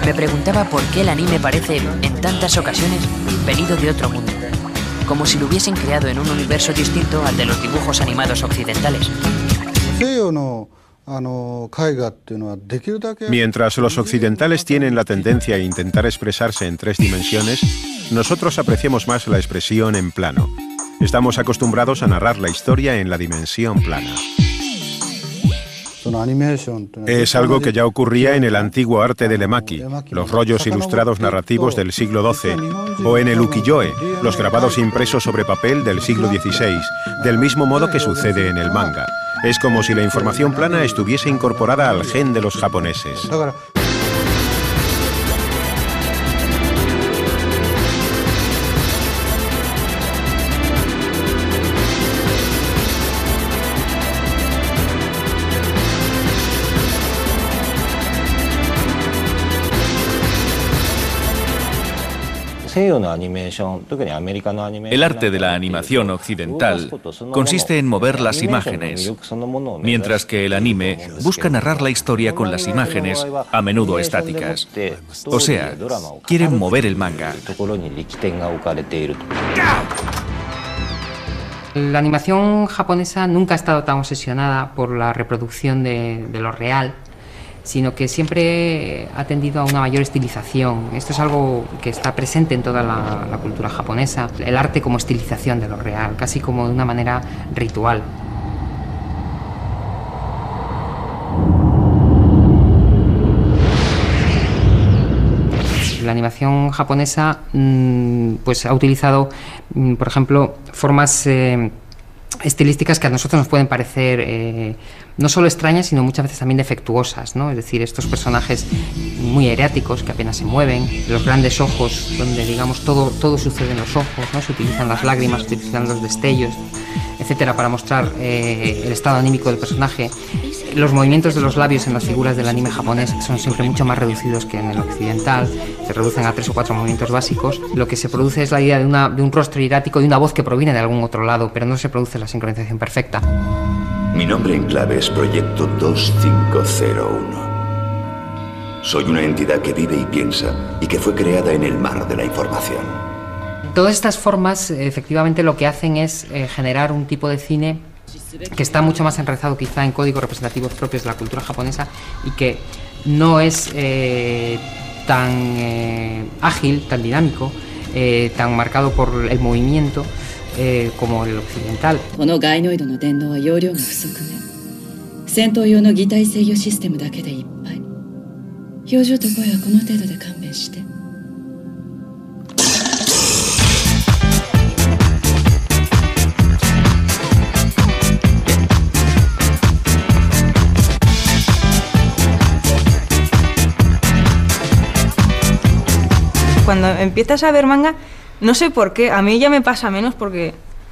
Me preguntaba por qué el anime parece, en tantas ocasiones, venido de otro mundo, como si lo hubiesen creado en un universo distinto al de los dibujos animados occidentales. Mientras los occidentales tienen la tendencia a intentar expresarse en 3 dimensiones, nosotros apreciamos más la expresión en plano. Estamos acostumbrados a narrar la historia en la dimensión plana. Es algo que ya ocurría en el antiguo arte del emaki, los rollos ilustrados narrativos del siglo XII, o en el ukiyo-e, los grabados impresos sobre papel del siglo XVI, del mismo modo que sucede en el manga. Es como si la información plana estuviese incorporada al gen de los japoneses. El arte de la animación occidental consiste en mover las imágenes, mientras que el anime busca narrar la historia con las imágenes, a menudo estáticas. O sea, quieren mover el manga. La animación japonesa nunca ha estado tan obsesionada por la reproducción de lo real, sino que siempre ha tendido a una mayor estilización. Esto es algo que está presente en toda la cultura japonesa, el arte como estilización de lo real, casi como de una manera ritual. La animación japonesa pues ha utilizado, por ejemplo, formas estilísticas que a nosotros nos pueden parecer no solo extrañas, sino muchas veces también defectuosas, ¿no? Es decir, estos personajes muy eriáticos que apenas se mueven, los grandes ojos, donde digamos todo sucede en los ojos, ¿no? Se utilizan las lágrimas, se utilizan los destellos, etcétera, para mostrar el estado anímico del personaje. Los movimientos de los labios en las figuras del anime japonés son siempre mucho más reducidos que en el occidental, se reducen a 3 o 4 movimientos básicos. Lo que se produce es la idea de un rostro hierático, de una voz que proviene de algún otro lado, pero no se produce la sincronización perfecta. Mi nombre en clave es Proyecto 2501. Soy una entidad que vive y piensa y que fue creada en el mar de la información. Todas estas formas efectivamente lo que hacen es generar un tipo de cine que está mucho más enraizado quizá en códigos representativos propios de la cultura japonesa y que no es tan ágil, tan dinámico, tan marcado por el movimiento como el occidental. Cuando empiezas a ver manga, no sé por qué, a mí ya me pasa menos porque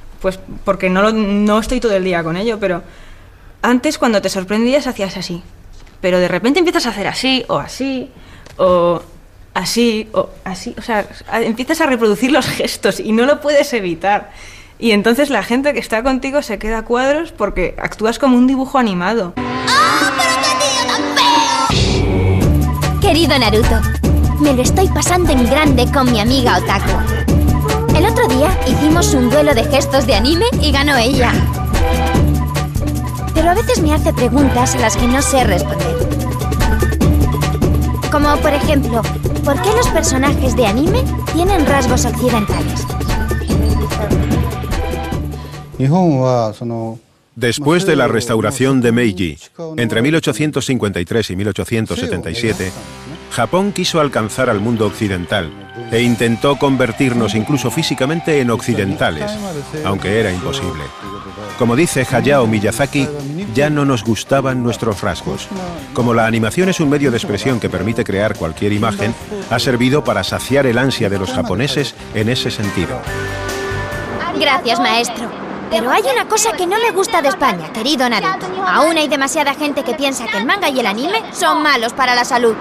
no estoy todo el día con ello, pero antes cuando te sorprendías hacías así, pero de repente empiezas a hacer así, o así, o así, o así, o sea, empiezas a reproducir los gestos y no lo puedes evitar. Y entonces la gente que está contigo se queda a cuadros porque actúas como un dibujo animado. ¡Ah, pero qué tío tan feo! Querido Naruto, me lo estoy pasando en grande con mi amiga Otaku. El otro día hicimos un duelo de gestos de anime y ganó ella. Pero a veces me hace preguntas a las que no sé responder. Como por ejemplo, ¿por qué los personajes de anime tienen rasgos occidentales? Después de la restauración de Meiji, entre 1853 y 1877, Japón quiso alcanzar al mundo occidental e intentó convertirnos incluso físicamente en occidentales, aunque era imposible. Como dice Hayao Miyazaki, ya no nos gustaban nuestros rasgos. Como la animación es un medio de expresión que permite crear cualquier imagen, ha servido para saciar el ansia de los japoneses en ese sentido. Gracias, maestro. Pero hay una cosa que no me gusta de España, querido Naruto. Aún hay demasiada gente que piensa que el manga y el anime son malos para la salud.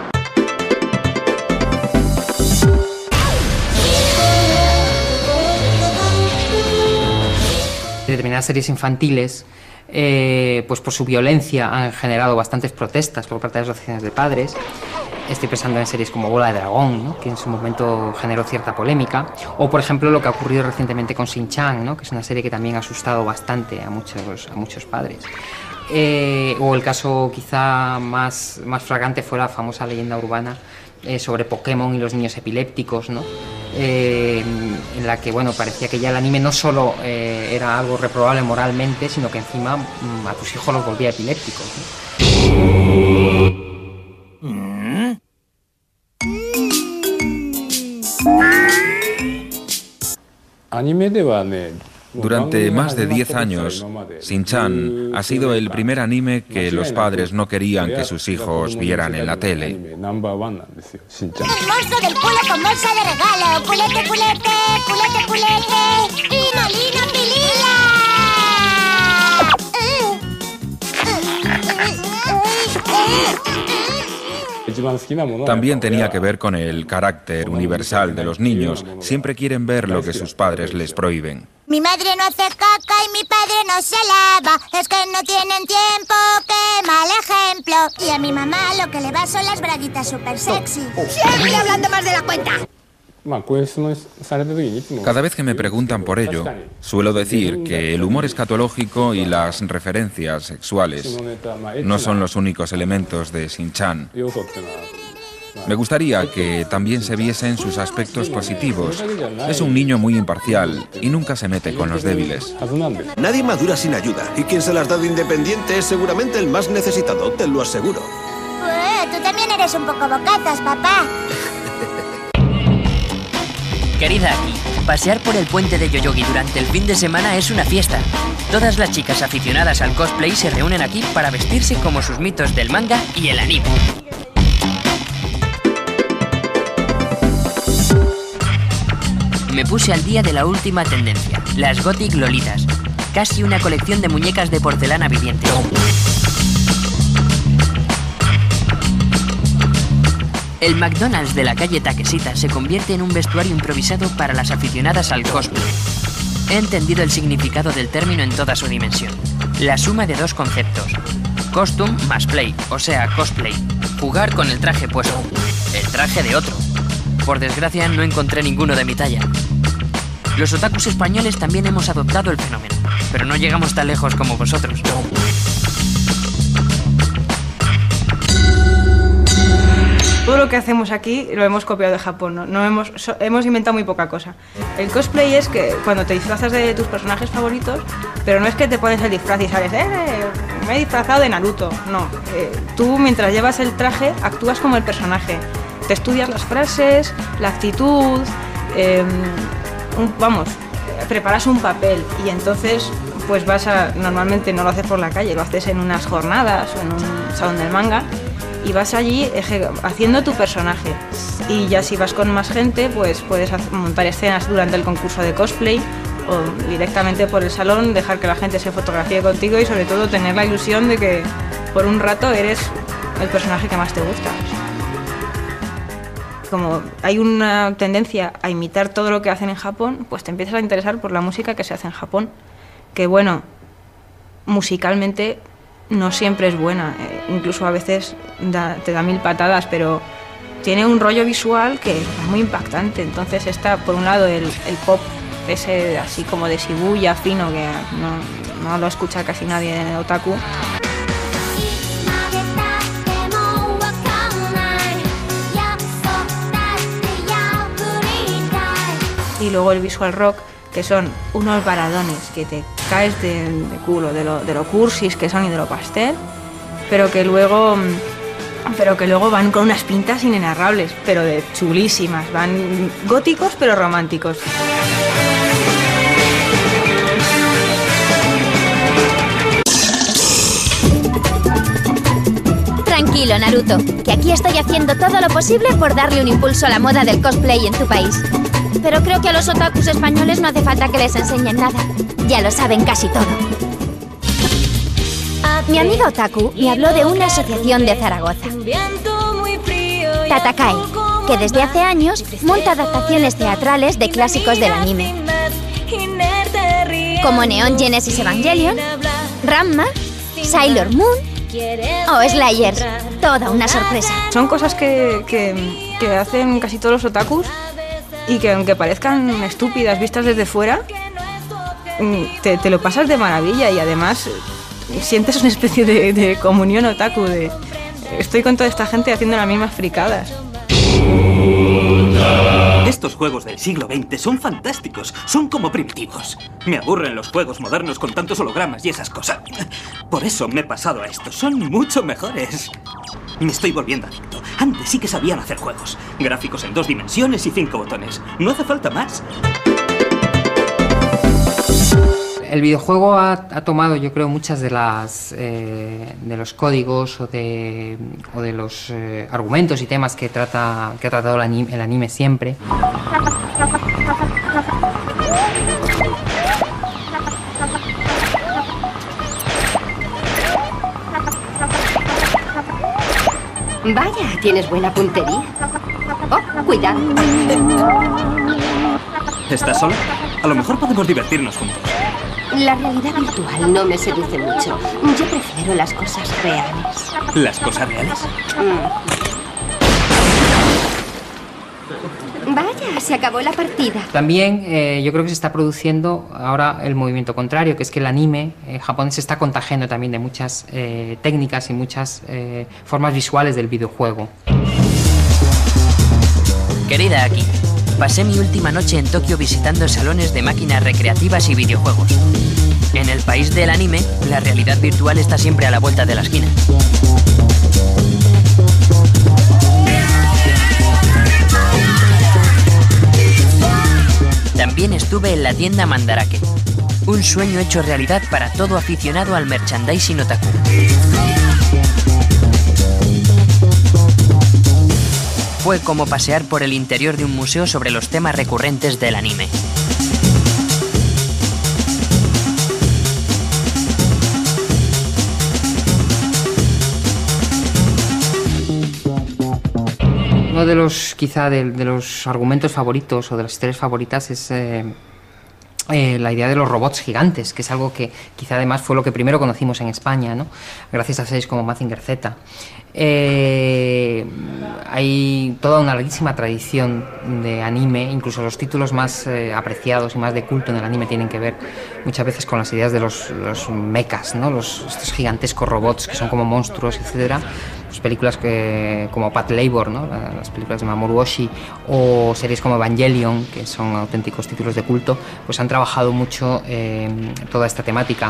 Determinadas series infantiles, pues por su violencia han generado bastantes protestas por parte de las asociaciones de padres. Estoy pensando en series como Bola de Dragón, ¿no? Que en su momento generó cierta polémica. O, por ejemplo, lo que ha ocurrido recientemente con Shin-Chan, ¿no? Que es una serie que también ha asustado bastante a muchos padres. O el caso quizá más flagrante fue la famosa leyenda urbana sobre Pokémon y los niños epilépticos, ¿no? En la que, bueno, parecía que ya el anime no solo era algo reprobable moralmente, sino que encima a tus hijos los volvía epilépticos, ¿no? Durante más de 10 años, Shin-Chan ha sido el primer anime que los padres no querían que sus hijos vieran en la tele. El monstruo del culo con bolsa de regalo. Culete, culete, culete, culete. Lino, lino, pilila. También tenía que ver con el carácter universal de los niños. Siempre quieren ver lo que sus padres les prohíben. Mi madre no hace caca y mi padre no se lava. Es que no tienen tiempo, qué mal ejemplo. Y a mi mamá lo que le va son las braguitas súper sexy. Siempre hablando más de la cuenta. Cada vez que me preguntan por ello, suelo decir que el humor escatológico y las referencias sexuales no son los únicos elementos de Shin-Chan. Me gustaría que también se viesen sus aspectos positivos. Es un niño muy imparcial y nunca se mete con los débiles. Nadie madura sin ayuda, y quien se las da de independiente es seguramente el más necesitado, te lo aseguro. Tú también eres un poco bocazas, papá. Querida Aki, pasear por el puente de Yoyogi durante el fin de semana es una fiesta. Todas las chicas aficionadas al cosplay se reúnen aquí para vestirse como sus mitos del manga y el anime. Me puse al día de la última tendencia, las Gothic Lolitas. Casi una colección de muñecas de porcelana viviente. El McDonald's de la calle Takeshita se convierte en un vestuario improvisado para las aficionadas al cosplay. He entendido el significado del término en toda su dimensión. La suma de dos conceptos. Costume más play, o sea, cosplay. Jugar con el traje puesto. El traje de otro. Por desgracia, no encontré ninguno de mi talla. Los otakus españoles también hemos adoptado el fenómeno, pero no llegamos tan lejos como vosotros. Todo lo que hacemos aquí lo hemos copiado de Japón, ¿no? Hemos inventado muy poca cosa. El cosplay es que cuando te disfrazas de tus personajes favoritos, pero no es que te pones el disfraz y sales, me he disfrazado de Naruto. No, tú mientras llevas el traje actúas como el personaje. Te estudias las frases, la actitud, preparas un papel y entonces pues normalmente no lo haces por la calle, lo haces en unas jornadas o en un salón del manga y vas allí haciendo tu personaje. Y ya si vas con más gente, pues puedes montar escenas durante el concurso de cosplay o directamente por el salón, dejar que la gente se fotografíe contigo y sobre todo tener la ilusión de que por un rato eres el personaje que más te gusta. Como hay una tendencia a imitar todo lo que hacen en Japón, pues te empiezas a interesar por la música que se hace en Japón, que bueno, musicalmente no siempre es buena, incluso a veces te da mil patadas, pero tiene un rollo visual que es muy impactante. Entonces está por un lado el pop ese así como de Shibuya fino, que no lo escucha casi nadie en el otaku. Y luego el visual rock, que son unos baradones que te caes de culo, de lo cursis que son y de lo pastel, pero que luego van con unas pintas inenarrables, pero de chulísimas, van góticos pero románticos. Tranquilo, Naruto, que aquí estoy haciendo todo lo posible por darle un impulso a la moda del cosplay en tu país. Pero creo que a los otakus españoles no hace falta que les enseñen nada. Ya lo saben casi todo. Mi amiga otaku me habló de una asociación de Zaragoza, Tatakai, que desde hace años monta adaptaciones teatrales de clásicos del anime, como Neon Genesis Evangelion, Ranma, Sailor Moon o Slayer. toda una sorpresa. Son cosas que hacen casi todos los otakus y que aunque parezcan estúpidas vistas desde fuera, te lo pasas de maravilla y además sientes una especie de comunión otaku, de estoy con toda esta gente haciendo las mismas fricadas. Estos juegos del siglo XX son fantásticos, son como primitivos. Me aburren los juegos modernos con tantos hologramas y esas cosas. Por eso me he pasado a estos, son mucho mejores. Me estoy volviendo adicto. Antes sí que sabían hacer juegos. Gráficos en 2 dimensiones y 5 botones. No hace falta más. El videojuego ha tomado, yo creo, muchas de los códigos o de los argumentos y temas que ha tratado el anime siempre. Vaya, tienes buena puntería. Oh, cuidado. ¿Estás sola? A lo mejor podemos divertirnos juntos. La realidad virtual no me seduce mucho. Yo prefiero las cosas reales. ¿Las cosas reales? Vaya, se acabó la partida. También yo creo que se está produciendo ahora el movimiento contrario, que es que el anime japonés se está contagiando también de muchas técnicas y muchas formas visuales del videojuego. Querida Aki, pasé mi última noche en Tokio visitando salones de máquinas recreativas y videojuegos. En el país del anime, la realidad virtual está siempre a la vuelta de la esquina. También estuve en la tienda Mandarake, un sueño hecho realidad para todo aficionado al merchandising otaku. Fue como pasear por el interior de un museo sobre los temas recurrentes del anime. Uno de los, quizá, de los argumentos favoritos o de las historias favoritas es la idea de los robots gigantes, que es algo que quizá además fue lo que primero conocimos en España, ¿no? Gracias a series como Mazinger Z. Hay toda una larguísima tradición de anime, incluso los títulos más apreciados y más de culto en el anime tienen que ver muchas veces con las ideas de los mechas, ¿no? Estos gigantescos robots que son como monstruos, etcétera. Pues películas como Pat Labor, ¿no? Las películas de Mamoru Oshii, o series como Evangelion, que son auténticos títulos de culto, pues han trabajado mucho toda esta temática.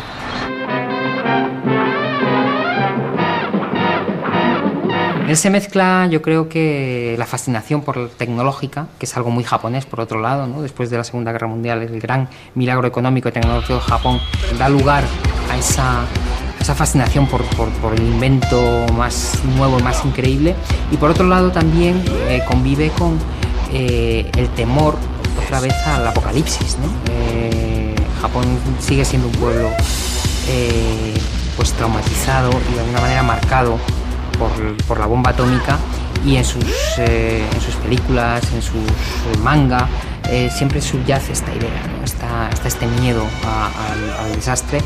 En él se mezcla, yo creo que la fascinación por la tecnológica, que es algo muy japonés por otro lado, ¿no? Después de la Segunda Guerra Mundial, el gran milagro económico y tecnológico de Japón da lugar a esa fascinación por el invento más nuevo y más increíble, y por otro lado también convive con el temor otra vez al apocalipsis, ¿no? Japón sigue siendo un pueblo pues traumatizado y de alguna manera marcado por la bomba atómica, y en sus películas, en sus manga, siempre subyace esta idea, ¿no? Está este miedo al desastre.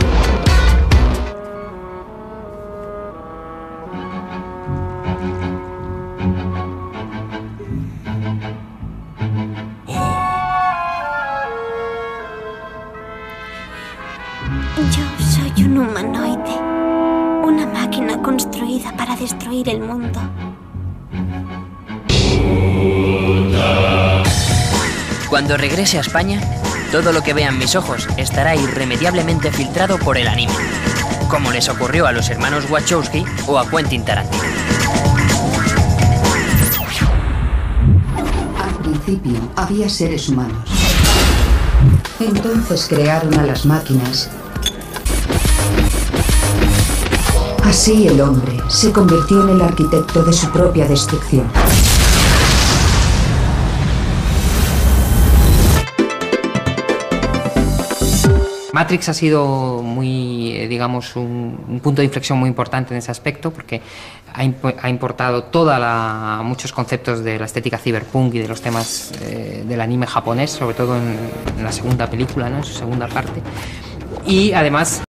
Yo soy un humanoide, una máquina construida para destruir el mundo. Cuando regrese a España, todo lo que vean mis ojos estará irremediablemente filtrado por el anime, como les ocurrió a los hermanos Wachowski o a Quentin Tarantino. Al principio había seres humanos. Entonces crearon a las máquinas. Así el hombre se convirtió en el arquitecto de su propia destrucción. Matrix ha sido muy, digamos, un punto de inflexión muy importante en ese aspecto, porque ha importado muchos conceptos de la estética cyberpunk y de los temas del anime japonés, sobre todo en la segunda película, ¿no? En su segunda parte. Y además